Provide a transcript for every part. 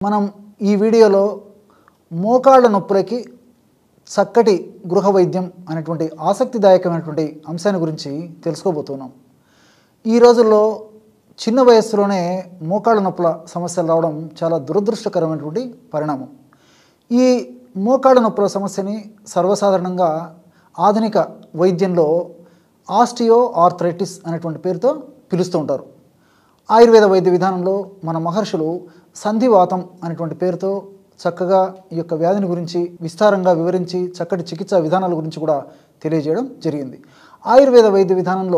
మనం ఈ వీడియోలో మోకాళ్ళ నొప్పులకి చక్కటి గృహ వైద్యం అనేటువంటి ఆసక్తిదాయకమైనటువంటి అంశాన్ని గురించి తెలుసుకోబోతున్నాం. ఈ రోజుల్లో చిన్న వయస్సులోనే మోకాళ్ళ నొప్పుల సమస్యలు రావడం చాలా దురదృష్టకరమైనటువంటి పరిణామం. ఈ మోకాళ్ళ నొప్పుల సమస్యని సర్వసాధారణంగా ఆధునిక వైద్యంలో ఆస్టియో ఆర్థరైటిస్ అనేటువంటి పేరుతో పిలుస్తూ ఉంటారు. ఆయుర్వేద వైద్య విధానంలో మన మహర్షులు సంధివాతం అనేటువంటి పేరుతో చక్కగా ఈ యొక్క వ్యాధిని గురించి విస్తారంగా వివరించి చక్కటి చికిత్సా విధానాల గురించి కూడా తెలియజేయడం జరిగింది. ఆయుర్వేద వైద్య విధానంలో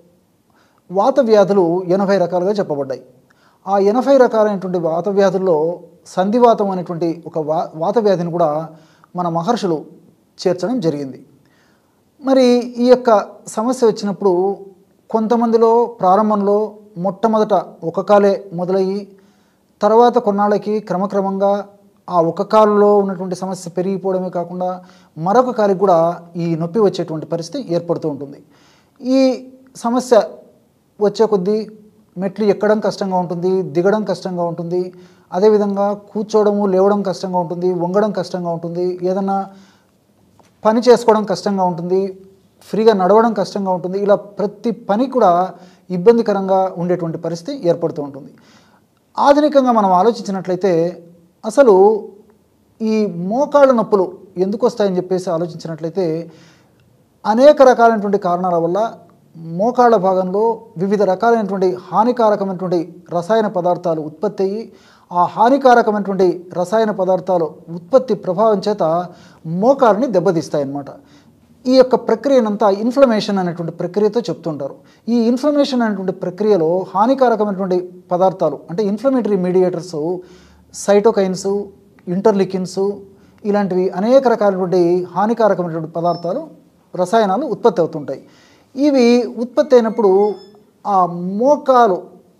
వాత వ్యాధులు 80 రకాలుగా చెప్పబడ్డాయి. ఆ 80 రకాలైనటువంటి వాత వ్యాధుల్లో సంధివాతం అనేటువంటి ఒక వాత వ్యాధిని కూడా మన మహర్షులు చేర్చడం జరిగింది. మరి ఈ యొక్క సమస్య వచ్చినప్పుడు కొంతమందిలో ప్రారంభంలో మొట్టమొదట ఒక కాలే మొదలయ్యి తర్వాత కొన్నాళ్ళకి క్రమక్రమంగా ఆ ఒక కాలులో ఉన్నటువంటి సమస్య పెరిగిపోవడమే కాకుండా మరొక కాలికి కూడా ఈ నొప్పి వచ్చేటువంటి పరిస్థితి ఏర్పడుతూ ఉంటుంది. ఈ సమస్య వచ్చే కొద్దీ మెట్లు ఎక్కడం కష్టంగా ఉంటుంది, దిగడం కష్టంగా ఉంటుంది, అదేవిధంగా కూర్చోవడము లేవడం కష్టంగా ఉంటుంది, వంగడం కష్టంగా ఉంటుంది, ఏదన్నా పని చేసుకోవడం కష్టంగా ఉంటుంది, ఫ్రీగా నడవడం కష్టంగా ఉంటుంది. ఇలా ప్రతి పని కూడా ఇబ్బందికరంగా ఉండేటువంటి పరిస్థితి ఏర్పడుతూ ఉంటుంది. ఆధునికంగా మనం ఆలోచించినట్లయితే అసలు ఈ మోకాళ్ళ నొప్పులు ఎందుకు వస్తాయని చెప్పేసి ఆలోచించినట్లయితే అనేక రకాలైనటువంటి కారణాల వల్ల మోకాళ్ళ భాగంలో వివిధ రకాలైనటువంటి హానికారకమైనటువంటి రసాయన పదార్థాలు ఉత్పత్తి అయ్యి ఆ హానికారకమైనటువంటి రసాయన పదార్థాలు ఉత్పత్తి ప్రభావం చేత మోకాళ్ళని దెబ్బతీస్తాయన్నమాట. ఈ యొక్క ప్రక్రియనంతా ఇన్ఫ్లమేషన్ అనేటువంటి ప్రక్రియతో చెప్తుంటారు. ఈ ఇన్ఫ్లమేషన్ అనేటువంటి ప్రక్రియలో హానికారకమైనటువంటి పదార్థాలు అంటే ఇన్ఫ్లమేటరీ మీడియేటర్స్, సైటోకైన్స్, ఇంటర్లికిన్స్ ఇలాంటివి అనేక రకాలైనటువంటి హానికారకమైనటువంటి పదార్థాలు రసాయనాలు ఉత్పత్తి అవుతుంటాయి. ఇవి ఉత్పత్తి అయినప్పుడు ఆ మోకాలు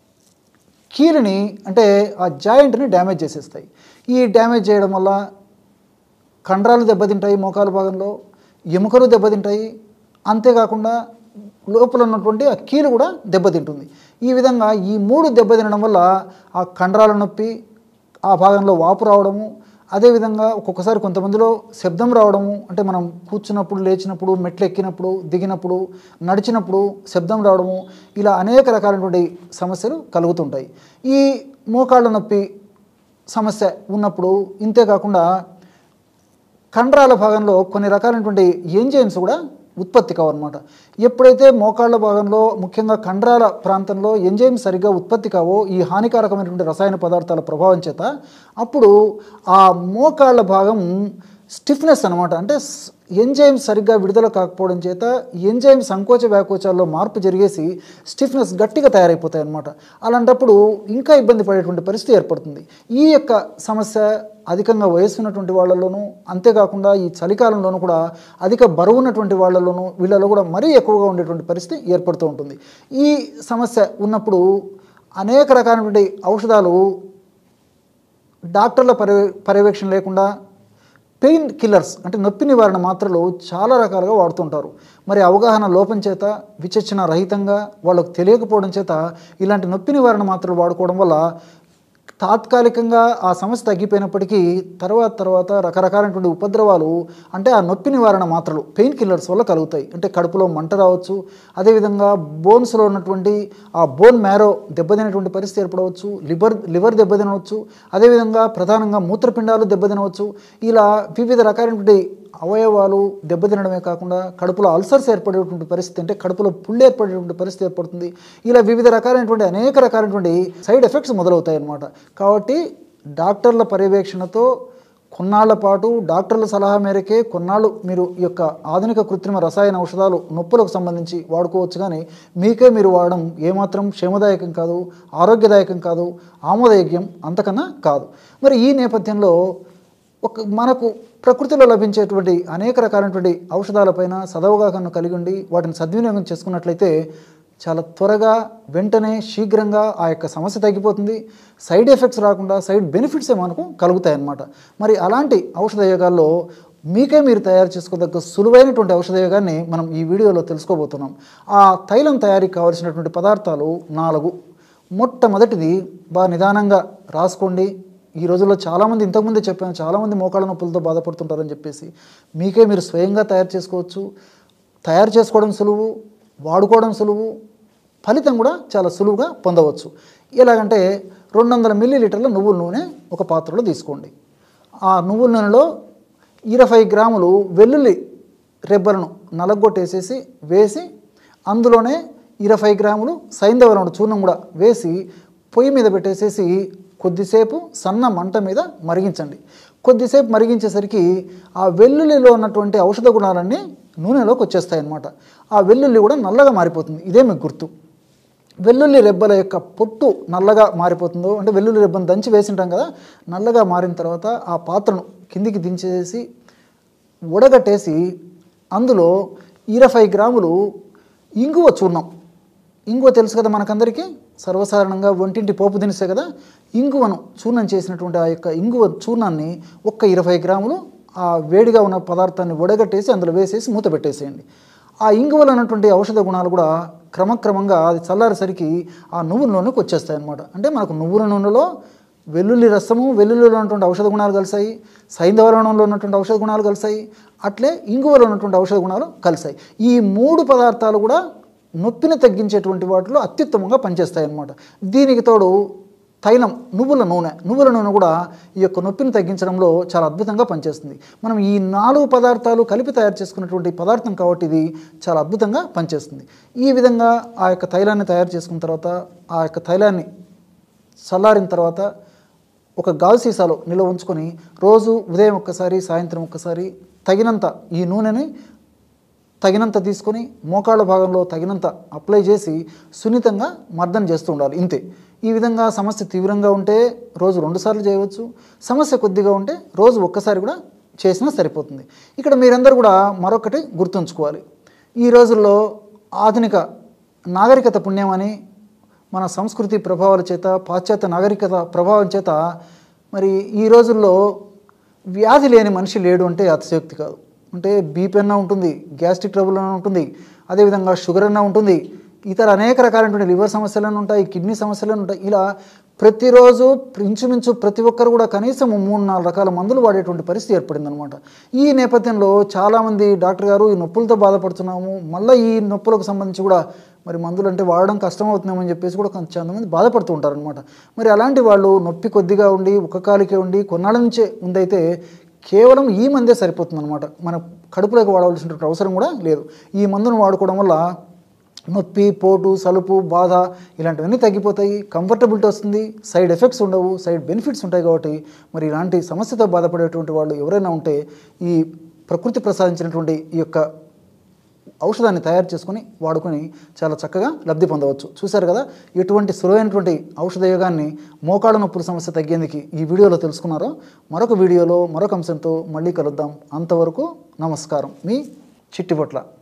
కీలుని అంటే ఆ జాయింట్ని డ్యామేజ్ చేసేస్తాయి. ఈ డ్యామేజ్ చేయడం వల్ల కండరాలు దెబ్బతింటాయి, మోకాలు భాగంలో ఎముకలు దెబ్బతింటాయి, అంతేకాకుండా లోపల ఉన్నటువంటి ఆ కీలు కూడా దెబ్బతింటుంది. ఈ విధంగా ఈ మూడు దెబ్బతినడం వల్ల ఆ కండరాల నొప్పి, ఆ భాగంలో వాపు రావడము, అదేవిధంగా ఒక్కొక్కసారి కొంతమందిలో శబ్దం రావడము, అంటే మనం కూర్చున్నప్పుడు, లేచినప్పుడు, మెట్లు ఎక్కినప్పుడు, దిగినప్పుడు, నడిచినప్పుడు శబ్దం రావడము, ఇలా అనేక రకాలైనటువంటి సమస్యలు కలుగుతుంటాయి. ఈ మోకాళ్ళ నొప్పి సమస్య ఉన్నప్పుడు ఇంతేకాకుండా కండరాల భాగంలో కొన్ని రకాలైనటువంటి ఎంజైమ్స్ కూడా ఉత్పత్తి కావన్నమాట. ఎప్పుడైతే మోకాళ్ళ భాగంలో ముఖ్యంగా కండరాల ప్రాంతంలో ఎంజైమ్స్ సరిగ్గా ఉత్పత్తి కావో ఈ హానికారకమైనటువంటి రసాయన పదార్థాల ప్రభావం చేత అప్పుడు ఆ మోకాళ్ళ భాగం స్టిఫ్నెస్ అనమాట, అంటే ఎంజైమ్స్ సరిగ్గా విడుదల కాకపోవడం చేత ఎంజైమ్ సంకోచ వ్యాకోచాల్లో మార్పు జరిగేసి స్టిఫ్నెస్ గట్టిగా తయారైపోతాయి అన్నమాట. అలాంటప్పుడు ఇంకా ఇబ్బంది పడేటువంటి పరిస్థితి ఏర్పడుతుంది. ఈ యొక్క సమస్య అధికంగా వయసు ఉన్నటువంటి వాళ్ళలోనూ, అంతేకాకుండా ఈ చలికాలంలోనూ కూడా అధిక బరువు ఉన్నటువంటి వాళ్ళలోనూ వీళ్ళలో కూడా మరీ ఎక్కువగా ఉండేటువంటి పరిస్థితి ఏర్పడుతూ ఉంటుంది. ఈ సమస్య ఉన్నప్పుడు అనేక రకాలైనటువంటి ఔషధాలు డాక్టర్ల పర్యవేక్షణ లేకుండా పెయిన్ కిల్లర్స్ అంటే నొప్పి నివారణ మాత్రలు చాలా రకాలుగా వాడుతుంటారు. మరి అవగాహన లోపం చేత, విచక్షణ రహితంగా, వాళ్ళకు తెలియకపోవడం చేత ఇలాంటి నొప్పి నివారణ మాత్రలు వాడుకోవడం వల్ల తాత్కాలికంగా ఆ సమస్య తగ్గిపోయినప్పటికీ తర్వాత రకరకాలైనటువంటి ఉపద్రవాలు అంటే ఆ నొప్పి నివారణ మాత్రలు పెయిన్ కిల్లర్స్ వల్ల కలుగుతాయి. అంటే కడుపులో మంట రావచ్చు, అదేవిధంగా బోన్స్లో ఉన్నటువంటి ఆ బోన్ మ్యారో దెబ్బతినేటువంటి పరిస్థితి ఏర్పడవచ్చు, లివర్ దెబ్బతినవచ్చు, అదేవిధంగా ప్రధానంగా మూత్రపిండాలు దెబ్బతినవచ్చు. ఇలా వివిధ రకాలైనటువంటి అవయవాలు దెబ్బతినడమే కాకుండా కడుపులో అల్సర్స్ ఏర్పడేటువంటి పరిస్థితి, అంటే కడుపులో పుళ్ళు ఏర్పడేటువంటి పరిస్థితి ఏర్పడుతుంది. ఇలా వివిధ రకాలైనటువంటి అనేక రకాలైనటువంటి సైడ్ ఎఫెక్ట్స్ మొదలవుతాయి అన్నమాట. కాబట్టి డాక్టర్ల పర్యవేక్షణతో కొన్నాళ్ల పాటు డాక్టర్ల సలహా మేరకే కొన్నాళ్ళు మీరు ఈ యొక్క ఆధునిక కృత్రిమ రసాయన ఔషధాలు నొప్పులకు సంబంధించి వాడుకోవచ్చు. కానీ మీకే మీరు వాడడం ఏమాత్రం క్షేమదాయకం కాదు, ఆరోగ్యదాయకం కాదు, ఆమోదయోగ్యం అంతకన్నా కాదు. మరి ఈ నేపథ్యంలో మనకు ప్రకృతిలో లభించేటువంటి అనేక రకాలైనటువంటి ఔషధాలపైన సదవగాహన కలిగి ఉండి వాటిని సద్వినియోగం చేసుకున్నట్లయితే చాలా త్వరగా, వెంటనే, శీఘ్రంగా ఆ యొక్క సమస్య తగ్గిపోతుంది. సైడ్ ఎఫెక్ట్స్ రాకుండా సైడ్ బెనిఫిట్సే మనకు కలుగుతాయన్నమాట. మరి అలాంటి ఔషధయోగాల్లో మీకే మీరు తయారు చేసుకోదగ్గ సులువైనటువంటి ఔషధయోగాన్ని మనం ఈ వీడియోలో తెలుసుకోబోతున్నాం. ఆ తైలం తయారీకి కావలసినటువంటి పదార్థాలు 4. మొట్టమొదటిది బాగా నిదానంగా రాసుకోండి, ఈ రోజుల్లో చాలామంది, ఇంతకుముందే చెప్పాను, చాలామంది మోకాళ్ళ నొప్పులతో బాధపడుతుంటారని చెప్పేసి. మీకే మీరు స్వయంగా తయారు చేసుకోవచ్చు. తయారు చేసుకోవడం సులువు, వాడుకోవడం సులువు, ఫలితం కూడా చాలా సులువుగా పొందవచ్చు. ఎలాగంటే 200 మిల్లీలీటర్ల నువ్వుల నూనె ఒక పాత్రలో తీసుకోండి. ఆ నువ్వుల నూనెలో 20 గ్రాములు వెల్లుల్లి రెబ్బలను నలగొట్టేసేసి వేసి, అందులోనే 20 గ్రాములు సైంధవ లవణ చూర్ణం కూడా వేసి పొయ్యి మీద పెట్టేసేసి కొద్దిసేపు సన్న మంట మీద మరిగించండి. కొద్దిసేపు మరిగించేసరికి ఆ వెల్లుల్లిలో ఉన్నటువంటి ఔషధ గుణాలన్నీ నూనెలోకి వచ్చేస్తాయి అన్నమాట. ఆ వెల్లుల్లి కూడా నల్లగా మారిపోతుంది. ఇదే మీకు గుర్తు. వెల్లుల్లి రెబ్బల యొక్క పొట్టు నల్లగా మారిపోతుందో, అంటే వెల్లుల్లి రెబ్బను దంచి వేసింటాం కదా, నల్లగా మారిన తర్వాత ఆ పాత్రను కిందికి దించేసి ఉడగట్టేసి అందులో 20 గ్రాములు ఇంగువ చూర్ణం. ఇంగువ తెలుసు కదా మనకందరికీ, సర్వసాధారణంగా వంటింటి పోపు దినుసే కదా. ఇంగువను చూర్ణం చేసినటువంటి ఆ యొక్క ఇంగువ చూర్ణాన్ని ఒక్క 20 గ్రాములు ఆ వేడిగా ఉన్న పదార్థాన్ని వడగట్టేసి అందులో వేసేసి మూత పెట్టేసేయండి. ఆ ఇంగువలో ఉన్నటువంటి ఔషధ గుణాలు కూడా క్రమక్రమంగా అది చల్లారేసరికి ఆ నువ్వుల నూనెకి వచ్చేస్తాయి అన్నమాట. అంటే మనకు నువ్వుల నూనెలో వెల్లుల్లి రసము, వెల్లుల్లిలో ఉన్నటువంటి ఔషధ గుణాలు కలిసాయి, సైంధవ లవణంలో ఉన్నటువంటి ఔషధ గుణాలు కలిసాయి, అట్లే ఇంగువలో ఉన్నటువంటి ఔషధ గుణాలు కలిసాయి. ఈ 3 పదార్థాలు కూడా నొప్పిని తగ్గించేటువంటి వాటిలో అత్యుత్తమంగా పనిచేస్తాయి అన్నమాట. దీనికి తోడు తైలం, నువ్వుల నూనె కూడా ఈ యొక్క నొప్పిని తగ్గించడంలో చాలా అద్భుతంగా పనిచేస్తుంది. మనం ఈ 4 పదార్థాలు కలిపి తయారు చేసుకున్నటువంటి పదార్థం కాబట్టి ఇది చాలా అద్భుతంగా పనిచేస్తుంది. ఈ విధంగా ఆ యొక్క తైలాన్ని తయారు చేసుకున్న తర్వాత ఆ యొక్క తైలాన్ని చల్లారిన తర్వాత ఒక గాజు సీసాలో నిల్వ ఉంచుకొని రోజు ఉదయం ఒక్కసారి, సాయంత్రం ఒక్కసారి తగినంత ఈ నూనెని తగినంత తీసుకొని మోకాళ్ళ భాగంలో తగినంత అప్లై చేసి సున్నితంగా మర్దన చేస్తూ ఉండాలి. ఇంతే. ఈ విధంగా సమస్య తీవ్రంగా ఉంటే రోజు 2 సార్లు చేయవచ్చు. సమస్య కొద్దిగా ఉంటే రోజు ఒక్కసారి కూడా చేసినా సరిపోతుంది. ఇక్కడ మీరందరూ కూడా మరొకటి గుర్తుంచుకోవాలి. ఈ రోజుల్లో ఆధునిక నాగరికత పుణ్యమని మన సంస్కృతి ప్రభావాల చేత, పాశ్చాత్య నాగరికత ప్రభావం చేత మరి ఈ రోజుల్లో వ్యాధి లేని మనిషి లేడు అంటే అతిశయోక్తి కాదు. అంటే బీపీ అన్నా ఉంటుంది, గ్యాస్ట్రిక్ ట్రబుల్ అన్నా ఉంటుంది, అదేవిధంగా షుగర్ అన్నా ఉంటుంది, ఇతర అనేక రకాలైనటువంటి లివర్ సమస్యలను ఉంటాయి, కిడ్నీ సమస్యలను ఉంటాయి. ఇలా ప్రతిరోజు ఇంచుమించు ప్రతి ఒక్కరు కూడా కనీసం 3-4 రకాల మందులు వాడేటువంటి పరిస్థితి ఏర్పడిందనమాట. ఈ నేపథ్యంలో చాలామంది డాక్టర్ గారు ఈ నొప్పులతో బాధపడుతున్నాము, మళ్ళీ ఈ నొప్పులకు సంబంధించి కూడా మరి మందులు అంటే వాడడం కష్టమవుతున్నామని చెప్పేసి కూడా కొంతమంది బాధపడుతూ ఉంటారనమాట. మరి అలాంటి వాళ్ళు నొప్పి కొద్దిగా ఉండి ఒక కాలికే ఉండి కొన్నాళ్ళ నుంచే ఉందైతే కేవలం ఈ మందే సరిపోతుందన్నమాట. మన కడుపులోకి వాడవలసినటువంటి అవసరం కూడా లేదు. ఈ మందును వాడుకోవడం వల్ల నొప్పి, పోటు, సలుపు, బాధ ఇలాంటివన్నీ తగ్గిపోతాయి, కంఫర్టబిలిటీ వస్తుంది, సైడ్ ఎఫెక్ట్స్ ఉండవు, సైడ్ బెనిఫిట్స్ ఉంటాయి. కాబట్టి మరి ఇలాంటి సమస్యతో బాధపడేటువంటి వాళ్ళు ఎవరైనా ఉంటే ఈ ప్రకృతి ప్రసాదించినటువంటి ఈ యొక్క ఔషధాన్ని తయారు చేసుకొని వాడుకొని చాలా చక్కగా లబ్ధి పొందవచ్చు. చూశారు కదా ఎటువంటి సులువైనటువంటి ఔషధ యోగాన్ని మోకాళ్ళ నొప్పుల సమస్య తగ్గేందుకు ఈ వీడియోలో తెలుసుకున్నారో. మరొక వీడియోలో మరొక అంశంతో మళ్ళీ కలుద్దాం. అంతవరకు నమస్కారం. మీ చిట్టిపొట్ల.